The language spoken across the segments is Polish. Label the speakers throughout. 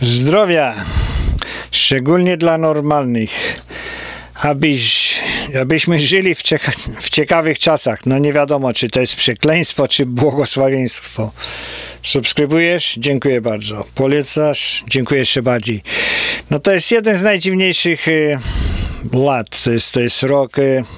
Speaker 1: Zdrowia, szczególnie dla normalnych, abyśmy żyli w ciekawych czasach. No nie wiadomo, czy to jest przekleństwo, czy błogosławieństwo. Subskrybujesz? Dziękuję bardzo. Polecasz? Dziękuję jeszcze bardziej. No to jest jeden z najdziwniejszych lat. To jest rok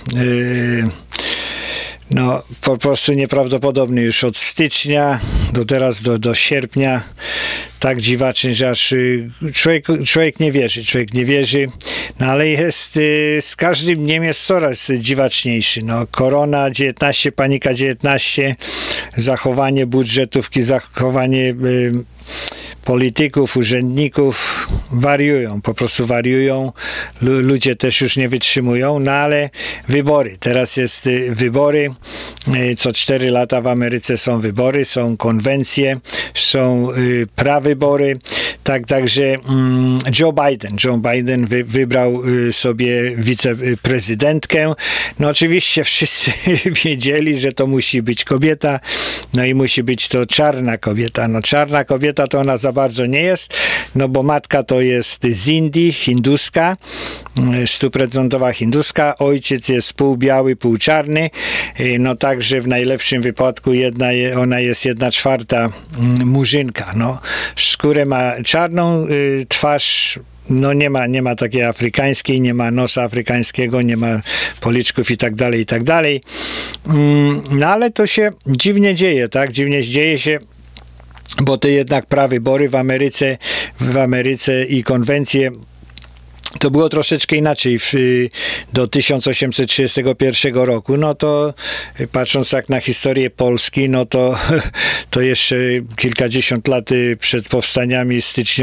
Speaker 1: no po prostu nieprawdopodobny. Już od stycznia do sierpnia tak dziwaczny, że aż człowiek nie wierzy, no ale jest, z każdym dniem jest coraz dziwaczniejszy. No, korona 19, panika 19, zachowanie budżetówki, zachowanie polityków, urzędników wariują, po prostu wariują. Ludzie też już nie wytrzymują, no ale wybory. Teraz jest wybory. Co 4 lata w Ameryce są wybory, są konwencje, są prawybory. Także Joe Biden wybrał sobie wiceprezydentkę. No oczywiście wszyscy wiedzieli, że to musi być kobieta, no i musi być to czarna kobieta. No czarna kobieta to ona za bardzo nie jest, no bo matka to jest z Indii, hinduska, 100% hinduska, ojciec jest pół biały, pół czarny, no także w najlepszym wypadku ona jest 1/4 murzynka, no skórę ma czarną, twarz no nie ma takiej afrykańskiej, nie ma nosa afrykańskiego, nie ma policzków i tak dalej. No ale to się dziwnie dzieje, tak? Dziwnie dzieje się, bo to jednak prawybory w Ameryce i konwencje to było troszeczkę inaczej do 1831 roku, no to patrząc tak na historię Polski, no to jeszcze kilkadziesiąt lat przed powstaniem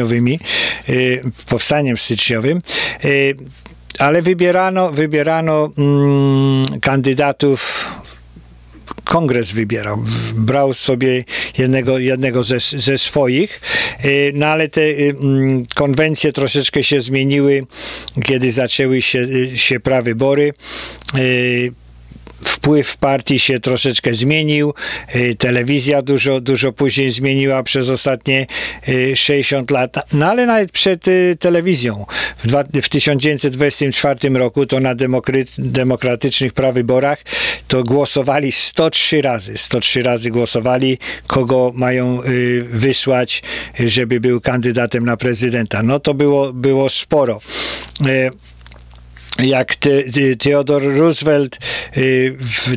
Speaker 1: styczniowym, ale wybierano kandydatów. Kongres wybierał, brał sobie jednego ze swoich, no ale te konwencje troszeczkę się zmieniły, kiedy zaczęły się prawybory. Wpływ partii się troszeczkę zmienił, telewizja dużo później zmieniła przez ostatnie 60 lat, no ale nawet przed telewizją w 1924 roku to na demokratycznych prawyborach to głosowali 103 razy głosowali, kogo mają wysłać, żeby był kandydatem na prezydenta. No to było sporo. Jak Theodore Roosevelt w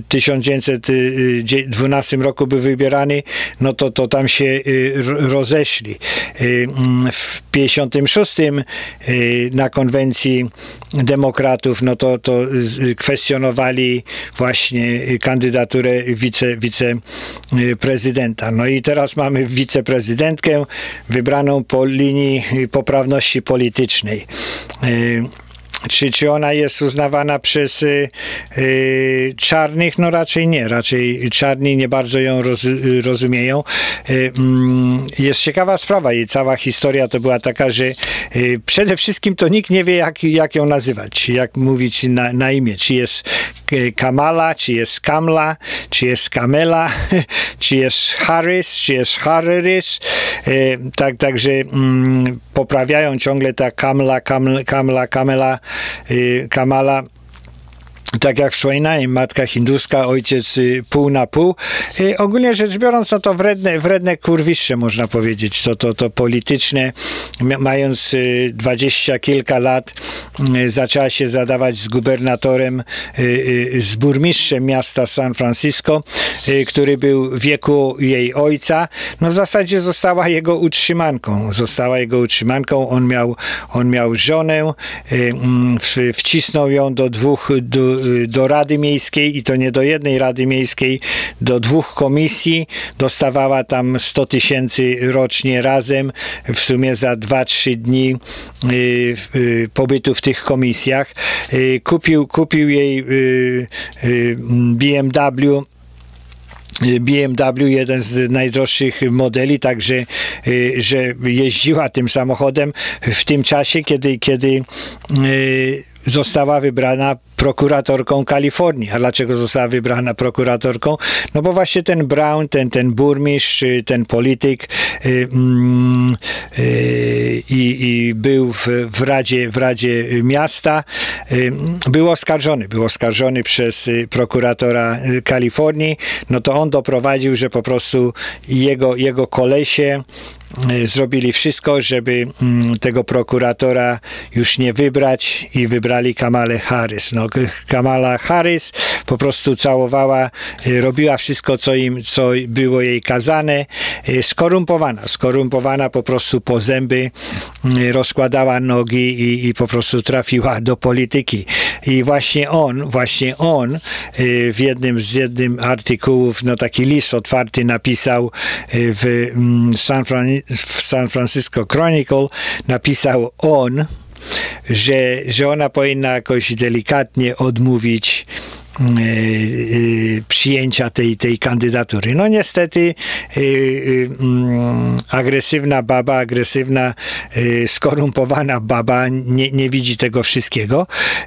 Speaker 1: 1912 roku był wybierany, no to tam się rozeszli. W 1956 na konwencji demokratów, no to kwestionowali właśnie kandydaturę wiceprezydenta. No i teraz mamy wiceprezydentkę wybraną po linii poprawności politycznej. Czy ona jest uznawana przez czarnych? No raczej nie. Raczej czarni nie bardzo ją rozumieją. Jest ciekawa sprawa. Jej cała historia to była taka, że przede wszystkim to nikt nie wie, jak ją nazywać, jak mówić na imię. Czy jest Kamala, czy jest Kamla, czy jest Kamela, czy jest Harris, czy jest Harris. Także poprawiają ciągle ta Kamala, tak jak wspominałem, matka hinduska, ojciec pół na pół. Ogólnie rzecz biorąc, no to wredne kurwiszcze, można powiedzieć. To polityczne. Mając 20 kilka lat, zaczęła się zadawać z gubernatorem, z burmistrzem miasta San Francisco, który był w wieku jej ojca. No w zasadzie została jego utrzymanką. On miał żonę, wcisnął ją do Rady Miejskiej i to nie do jednej Rady Miejskiej, do 2 komisji. Dostawała tam 100 000 rocznie razem, w sumie za 2-3 dni pobytu w tych komisjach. Kupił jej BMW, jeden z najdroższych modeli, także że jeździła tym samochodem w tym czasie, kiedy została wybrana prokuratorką Kalifornii. A dlaczego została wybrana prokuratorką? No bo właśnie ten Brown, ten burmistrz, ten polityk i był w Radzie Miasta, był oskarżony przez prokuratora Kalifornii. No to on doprowadził, że po prostu jego kolesie zrobili wszystko, żeby tego prokuratora już nie wybrać i wybrali Kamalę Harris. No, Kamala Harris po prostu całowała, robiła wszystko, co było jej kazane, skorumpowana po prostu po zęby, rozkładała nogi i po prostu trafiła do polityki. I właśnie on w jednym artykułów, no taki list otwarty napisał w San Francisco Chronicle, napisał on, że ona powinna jakoś delikatnie odmówić przyjęcia tej kandydatury. No niestety agresywna baba, skorumpowana baba nie widzi tego wszystkiego.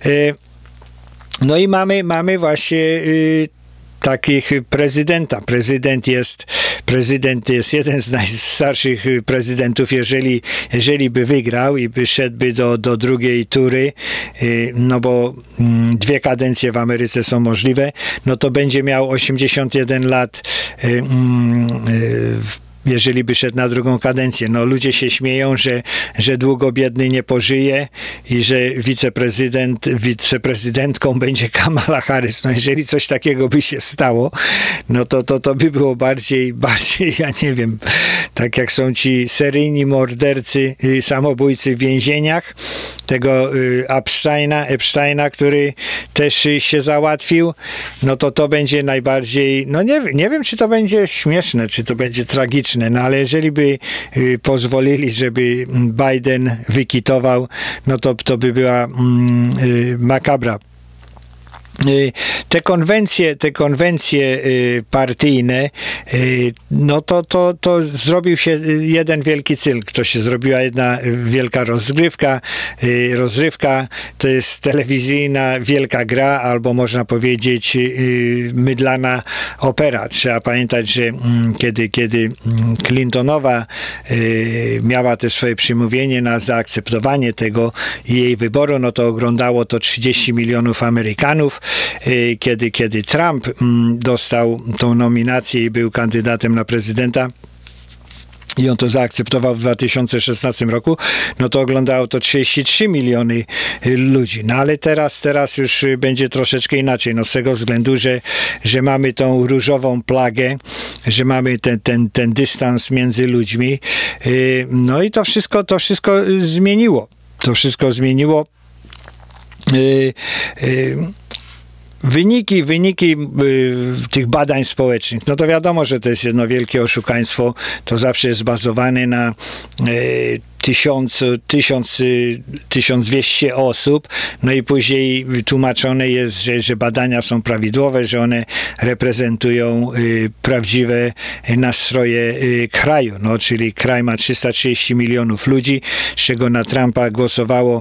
Speaker 1: No i mamy właśnie takich prezydenta. Prezydent jest jeden z najstarszych prezydentów, jeżeli by wygrał i by szedłby do drugiej tury, no bo 2 kadencje w Ameryce są możliwe, no to będzie miał 81 lat, jeżeli by szedł na drugą kadencję. No ludzie się śmieją, że długo biedny nie pożyje i że wiceprezydentką będzie Kamala Harris. No jeżeli coś takiego by się stało, no to by było bardziej, ja nie wiem, tak jak są ci seryjni mordercy, samobójcy w więzieniach, tego Epsteina, który też się załatwił, no to będzie najbardziej, no nie wiem, czy to będzie śmieszne, czy to będzie tragiczne, no ale jeżeli by pozwolili, żeby Biden wykitował, no to by była makabra. Te konwencje partyjne, no to zrobił się jeden wielki cyrk. To się zrobiła jedna wielka rozrywka. To jest telewizyjna wielka gra, albo można powiedzieć mydlana opera. Trzeba pamiętać, że kiedy Clintonowa miała te swoje przemówienie na zaakceptowanie tego jej wyboru, no to oglądało to 30 milionów Amerykanów. Kiedy Trump dostał tą nominację i był kandydatem na prezydenta i on to zaakceptował w 2016 roku, no to oglądało to 33 miliony ludzi. No ale teraz już będzie troszeczkę inaczej, no z tego względu, że mamy tą różową plagę, że mamy ten dystans między ludźmi, no i to wszystko zmieniło. Wyniki tych badań społecznych, no to wiadomo, że to jest jedno wielkie oszukaństwo, to zawsze jest bazowane na 1200 osób, no i później tłumaczone jest, że badania są prawidłowe, że one reprezentują prawdziwe nastroje kraju, no czyli kraj ma 330 milionów ludzi, z czego na Trumpa głosowało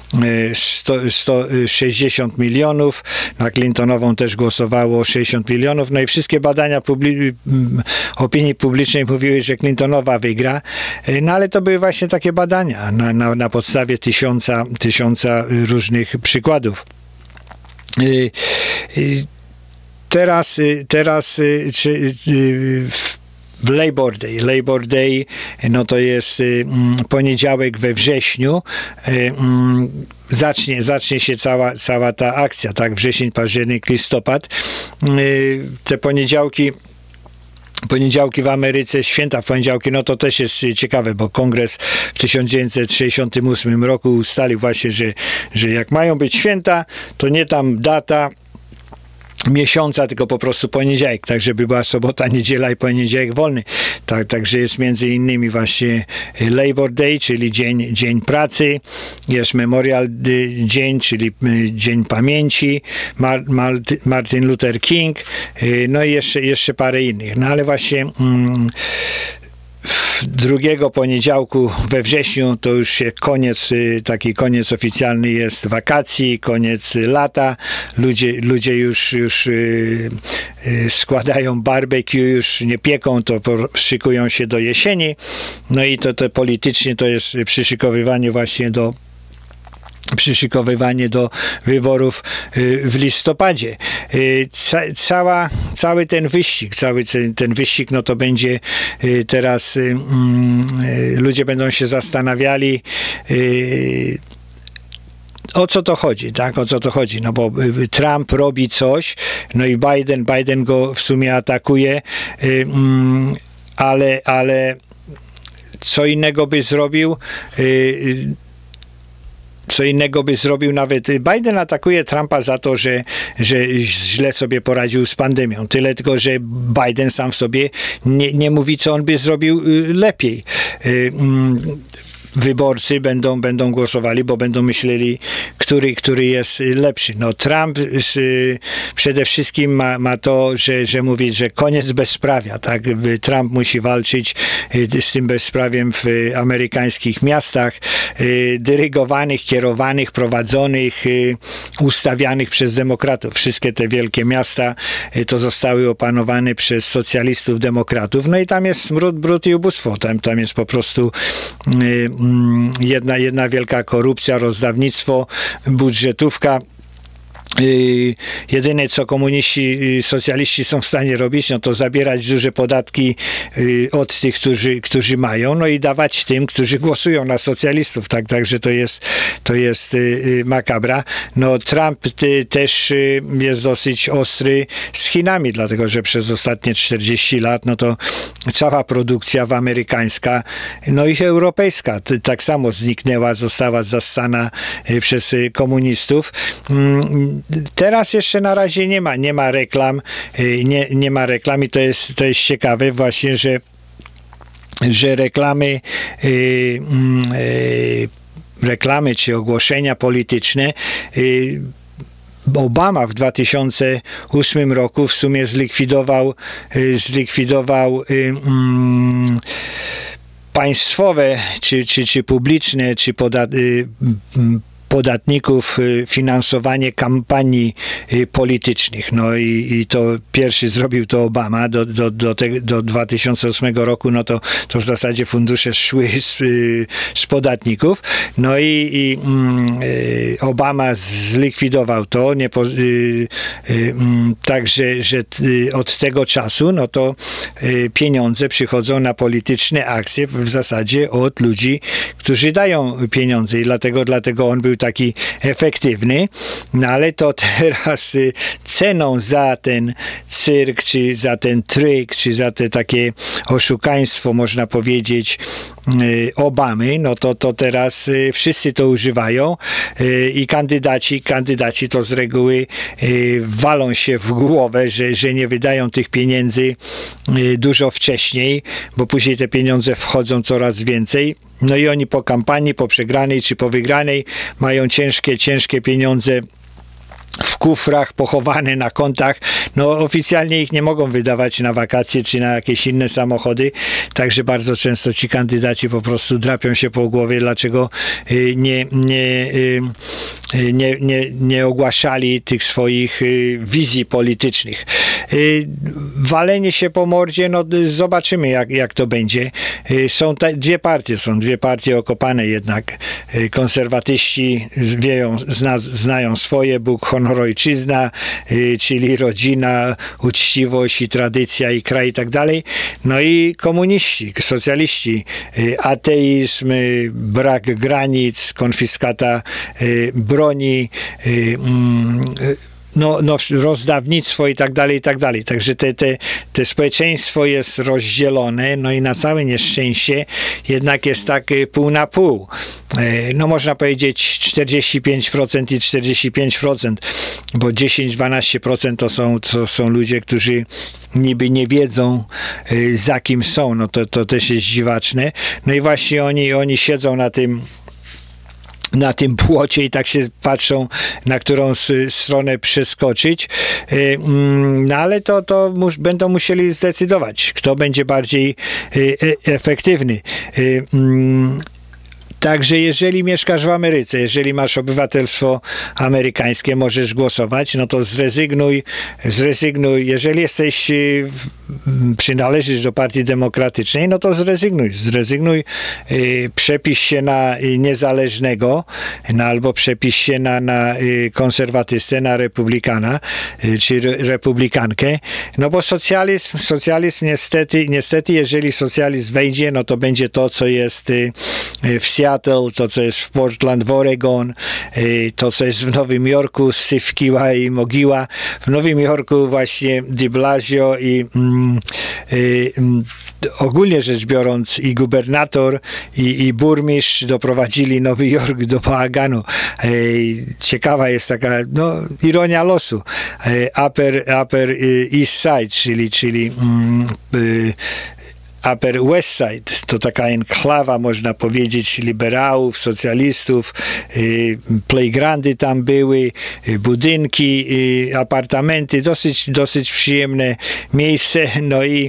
Speaker 1: 160 milionów, na Clintonową też głosowało 60 milionów, no i wszystkie badania opinii publicznej mówiły, że Clintonowa wygra, no ale to były właśnie takie badania na podstawie tysiąca różnych przykładów. Teraz w Labor Day, no to jest poniedziałek we wrześniu, zacznie się cała ta akcja, tak, wrzesień, październik, listopad. Te poniedziałki w Ameryce, święta w poniedziałki, no to też jest ciekawe, bo Kongres w 1968 roku ustalił właśnie, że jak mają być święta, to nie tam data miesiąca, tylko po prostu poniedziałek, tak żeby była sobota, niedziela i poniedziałek wolny. Także jest między innymi właśnie Labor Day, czyli dzień pracy, jest Memorial Dzień, czyli Dzień Pamięci, Martin Luther King, no i jeszcze parę innych. No ale właśnie drugiego poniedziałku we wrześniu to już się taki koniec oficjalny jest wakacji, koniec lata. Ludzie już składają barbecue, już nie pieką, to szykują się do jesieni. No i to politycznie to jest przyszykowywanie właśnie do wyborów w listopadzie. Cały ten wyścig, no to będzie teraz ludzie będą się zastanawiali, o co to chodzi, tak? O co to chodzi? No bo Trump robi coś, no i Biden go w sumie atakuje, ale co innego by zrobił, nawet Biden atakuje Trumpa za to, że źle sobie poradził z pandemią. Tyle tylko, że Biden sam w sobie nie mówi, co on by zrobił lepiej. Wyborcy będą głosowali, bo będą myśleli, który jest lepszy. No Trump przede wszystkim ma to, że mówi, że koniec bezprawia. Tak? Trump musi walczyć z tym bezprawiem w amerykańskich miastach, dyrygowanych, kierowanych, prowadzonych, ustawianych przez demokratów. Wszystkie te wielkie miasta to zostały opanowane przez socjalistów, demokratów. No i tam jest smród, brud i ubóstwo. Tam jest po prostu jedna wielka korupcja, rozdawnictwo, budżetówka. Jedyne, co komuniści, socjaliści są w stanie robić, no to zabierać duże podatki od tych, którzy mają, no i dawać tym, którzy głosują na socjalistów. Także to jest makabra. No Trump też jest dosyć ostry z Chinami, dlatego że przez ostatnie 40 lat, no to cała produkcja amerykańska, no i europejska tak samo zniknęła, została zassana przez komunistów. Teraz jeszcze na razie nie ma reklam, nie ma reklam i to jest ciekawe właśnie, że reklamy czy ogłoszenia polityczne Obama w 2008 roku w sumie zlikwidował państwowe czy publiczne, czy podatników finansowanie kampanii politycznych. No i to pierwszy zrobił to Obama do 2008 roku, no to w zasadzie fundusze szły z podatników. No i Obama zlikwidował to, także że od tego czasu, no to pieniądze przychodzą na polityczne akcje w zasadzie od ludzi, którzy dają pieniądze i dlatego on był taki efektywny, no ale to teraz ceną za ten cyrk, czy za ten tryk, czy za te takie oszukaństwo, można powiedzieć, Obamy, no to teraz wszyscy to używają i kandydaci to z reguły walą się w głowę, że nie wydają tych pieniędzy dużo wcześniej, bo później te pieniądze wchodzą coraz więcej. No i oni po kampanii, po przegranej czy po wygranej mają ciężkie pieniądze w kufrach, pochowane na kontach. No oficjalnie ich nie mogą wydawać na wakacje czy na jakieś inne samochody, także bardzo często ci kandydaci po prostu drapią się po głowie, dlaczego nie ogłaszali tych swoich wizji politycznych. Walenie się po mordzie, no zobaczymy jak to będzie. Są dwie partie okopane jednak. Konserwatyści znają swoje, Bóg, honor, ojczyzna, czyli rodzina, uczciwość i tradycja i kraj i tak dalej. No i komuniści, socjaliści, ateizm, brak granic, konfiskata broni, rozdawnictwo i tak dalej, i tak dalej. Także te społeczeństwo jest rozdzielone, no i na całe nieszczęście jednak jest tak pół na pół. No można powiedzieć 45% i 45%, bo 10-12% to są ludzie, którzy niby nie wiedzą, za kim są. No to też jest dziwaczne. No i właśnie oni siedzą na tym płocie i tak się patrzą, na którą stronę przeskoczyć. No ale to będą musieli zdecydować, kto będzie bardziej efektywny. Także jeżeli mieszkasz w Ameryce, jeżeli masz obywatelstwo amerykańskie, możesz głosować, no to zrezygnuj. Jeżeli przynależysz do Partii Demokratycznej, no to zrezygnuj, przepisz się na niezależnego, albo przepisz się na konserwatystę, na republikana, czy republikankę, no bo socjalizm niestety, jeżeli socjalizm wejdzie, no to będzie to, co jest w Seattle, to, co jest w Portland, w Oregon, to, co jest w Nowym Jorku, Syfkiła i Mogiła. W Nowym Jorku właśnie de Blasio i ogólnie rzecz biorąc i gubernator i burmistrz doprowadzili Nowy Jork do bałaganu. Ciekawa jest taka ironia losu. Upper East Side, czyli Upper West Side, to taka enklawa, można powiedzieć, liberałów, socjalistów, playgroundy tam były, budynki, apartamenty, dosyć przyjemne miejsce, no i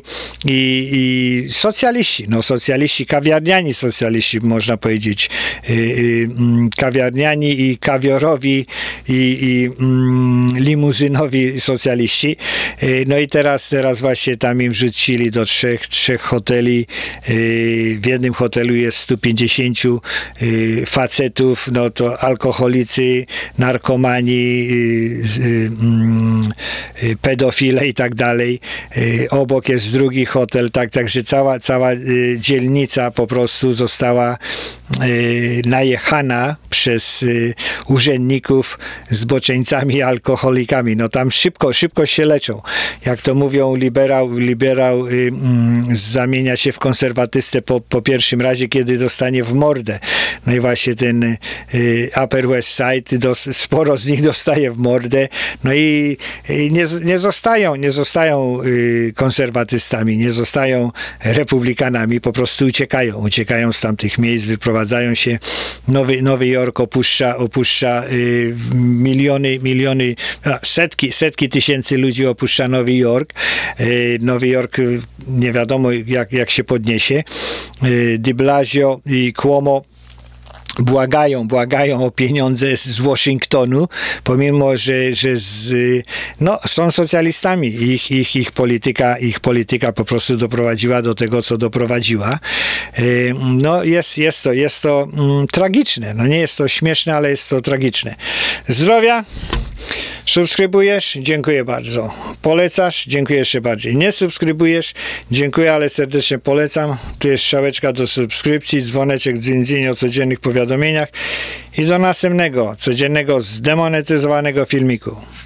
Speaker 1: socjaliści, kawiarniani socjaliści, można powiedzieć, kawiarniani i kawiorowi i limuzynowi socjaliści. No i teraz właśnie tam im wrzucili do trzech hoteli. W jednym hotelu jest 150 facetów, no to alkoholicy, narkomani, pedofile i tak dalej. Obok jest drugi hotel, także cała dzielnica po prostu została najechana przez urzędników zboczeńcami, alkoholikami. No tam szybko się leczą. Jak to mówią, liberał zamienia się w konserwatystę po pierwszym razie, kiedy dostanie w mordę. No i właśnie ten Upper West Side, sporo z nich dostaje w mordę. No i nie zostają konserwatystami, nie zostają republikanami, po prostu uciekają z tamtych miejsc, wyprowadzają się. Nowy Jork opuszcza miliony, setki tysięcy ludzi opuszcza Nowy Jork. Nowy Jork nie wiadomo jak się podniesie. De Blasio i Cuomo błagają o pieniądze z Waszyngtonu, pomimo, że są socjalistami. Ich polityka po prostu doprowadziła do tego, co doprowadziła. No jest to tragiczne. No nie jest to śmieszne, ale jest to tragiczne. Zdrowia! Subskrybujesz? Dziękuję bardzo. Polecasz? Dziękuję jeszcze bardziej. Nie subskrybujesz? Dziękuję, ale serdecznie polecam. Tu jest strzałeczka do subskrypcji, dzwoneczek dzyń o codziennych powiadomieniach i do następnego, codziennego, zdemonetyzowanego filmiku.